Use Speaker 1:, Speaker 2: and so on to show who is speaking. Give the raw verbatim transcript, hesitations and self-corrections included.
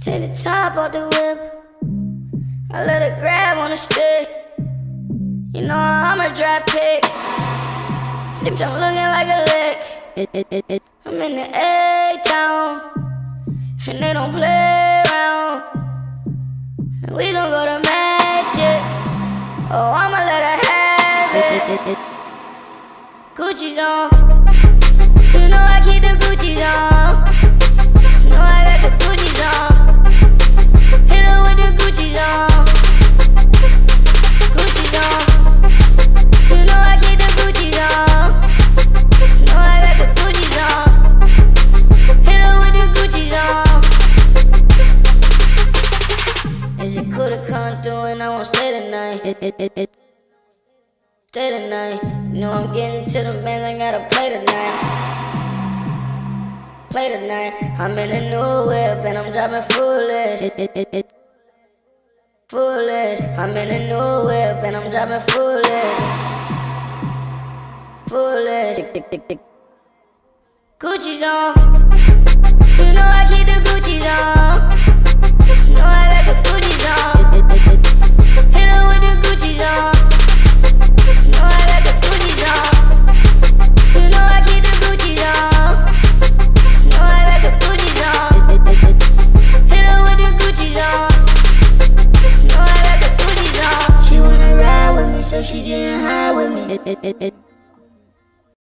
Speaker 1: Take the top off the whip, I let her grab on the stick. You know I'm a drop pick, bitch, I'm looking like a lick. It, it, it, it. I'm in the A-town, and they don't play around. And we gon' go to Magic, oh I'ma let her have it. It, it, it. Gucci's on, you know I keep the Gucci's on. You know I got the Gucci's on. Hit her with the Gucci's on. Gucci's on, you know I keep the Gucci's on. You know I got the Gucci's on. Hit her with the Gucci's on. Is it cool to come through and I won't stay tonight? It, it, it, it. Stay tonight. You know I'm getting to the bands, I gotta play tonight. Play tonight. I'm in a new whip and I'm driving foolish. It, it, it, it. Foolish. I'm in a new whip and I'm driving foolish. Foolish. Tick, tick, tick, tick. Gucci's on. You know I keep the Gucci's on. You know I got the Gucci's on. It, it, it, it. Hit her with the Gucci's on. You know I got the Gucci's on. You know I keep the Gucci's on. You know I got the Gucci's on. It, it, it, it. Hit her with the Gucci's on. You know I got the Gucci's on. She wanna ride with me, so she getting high with me. It, it, it, it.